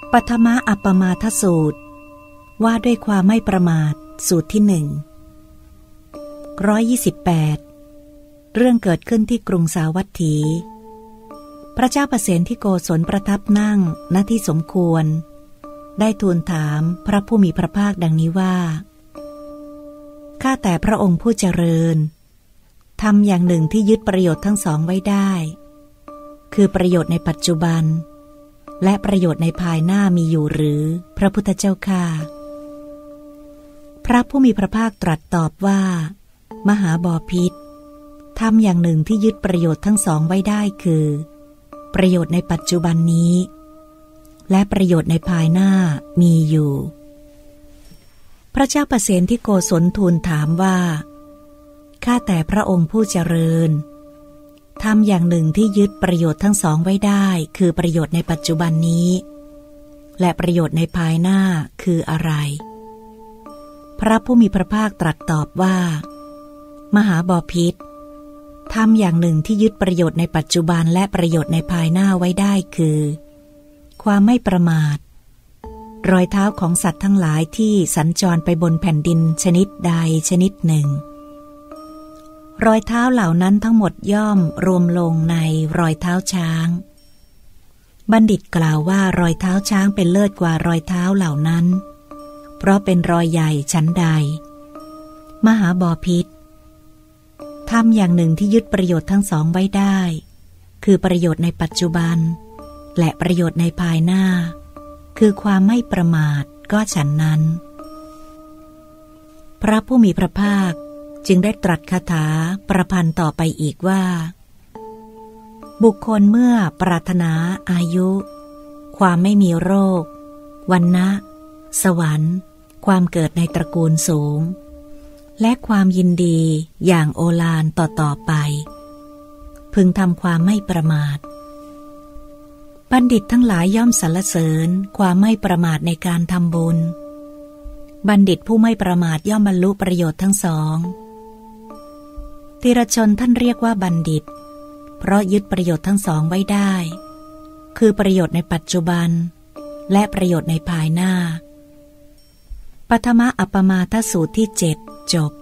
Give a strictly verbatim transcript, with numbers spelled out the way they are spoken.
ปฐมอัปปมาทสูตรว่าด้วยความไม่ประมาทสูตรที่หนึ่งร้อยยี่สิบแปดเรื่องเกิดขึ้นที่กรุงสาวัตถีพระเจ้าประเสนที่โกศลประทับนั่งณที่สมควรได้ทูลถามพระผู้มีพระภาคดังนี้ว่าข้าแต่พระองค์ผู้เจริญทำอย่างหนึ่งที่ยึดประโยชน์ทั้งสองไว้ได้คือประโยชน์ในปัจจุบันและประโยชน์ในภายหน้ามีอยู่หรือพระพุทธเจ้าข้าพระผู้มีพระภาคตรัสตอบว่ามหาบพิตรทำอย่างหนึ่งที่ยึดประโยชน์ทั้งสองไว้ได้คือประโยชน์ในปัจจุบันนี้และประโยชน์ในภายหน้ามีอยู่พระเจ้าประเสนที่โกศลทูลถามว่าข้าแต่พระองค์ผู้เจริญทำอย่างหนึ่งที่ยึดประโยชน์ทั้งสองไว้ได้คือประโยชน์ในปัจจุบันนี้และประโยชน์ในภายหน้าคืออะไรพระผู้มีพระภาคตรัสตอบว่ามหาบพิตรทำอย่างหนึ่งที่ยึดประโยชน์ในปัจจุบันและประโยชน์ในภายหน้าไว้ได้คือความไม่ประมาทรอยเท้าของสัตว์ทั้งหลายที่สัญจรไปบนแผ่นดินชนิดใดชนิดหนึ่งรอยเท้าเหล่านั้นทั้งหมดย่อมรวมลงในรอยเท้าช้างบัณฑิตกล่าวว่ารอยเท้าช้างเป็นเลิศกว่ารอยเท้าเหล่านั้นเพราะเป็นรอยใหญ่ชั้นใดมหาบพิตรทำอย่างหนึ่งที่ยึดประโยชน์ทั้งสองไว้ได้คือประโยชน์ในปัจจุบันและประโยชน์ในภายหน้าคือความไม่ประมาทก็ฉันนั้นพระผู้มีพระภาคจึงได้ตรัสคาถาประพันธ์ต่อไปอีกว่าบุคคลเมื่อปรารถนาอายุความไม่มีโรควรรณะสวรรค์ความเกิดในตระกูลสูงและความยินดีอย่างโอฬารต่อๆไปพึงทำความไม่ประมาทบัณฑิตทั้งหลายย่อมสรรเสริญความไม่ประมาทในการทำบุญบัณฑิตผู้ไม่ประมาทย่อมบรรลุประโยชน์ทั้งสองธีรชนท่านเรียกว่าบัณฑิตเพราะยึดประโยชน์ทั้งสองไว้ได้คือประโยชน์ในปัจจุบันและประโยชน์ในภายหน้าปฐมอัปปมาทสูตรที่เจ็ดจบ